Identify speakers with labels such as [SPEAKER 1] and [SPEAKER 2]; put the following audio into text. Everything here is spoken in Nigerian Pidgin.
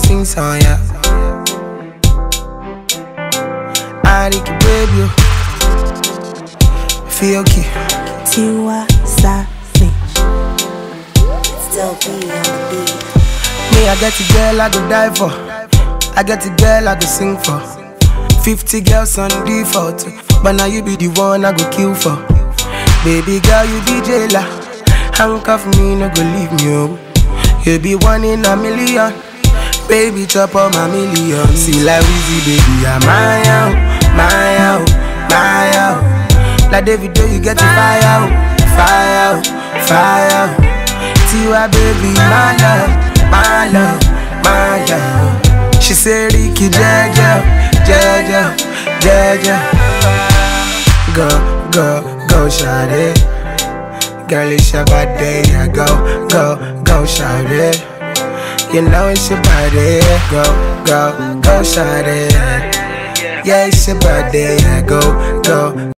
[SPEAKER 1] sing song, yeah. I need to baby, feel key.
[SPEAKER 2] Tiwa Savage, still be on the beat.
[SPEAKER 1] Me, I get a girl I go die for. I get a girl I go sing for. 50 girls on default, but now you be the one I go kill for. Baby girl, you be jailer. Handcuff me, no go leave me, oh. You be one in a million. Baby, chop on my million. See like Weezy, baby, I'm my out, my out, my out. Like David, you get the fire out, fire out, fire out. Tiwa, baby, my love, my love, my love. She said, Ricky, Jaja, Jaja, Jaja. Go, go, go, shawty. Girl, it's your body. Go, go, go, shawty. You know it's your body. Go, go, go, shawty. Yeah, it's your body. Go, go.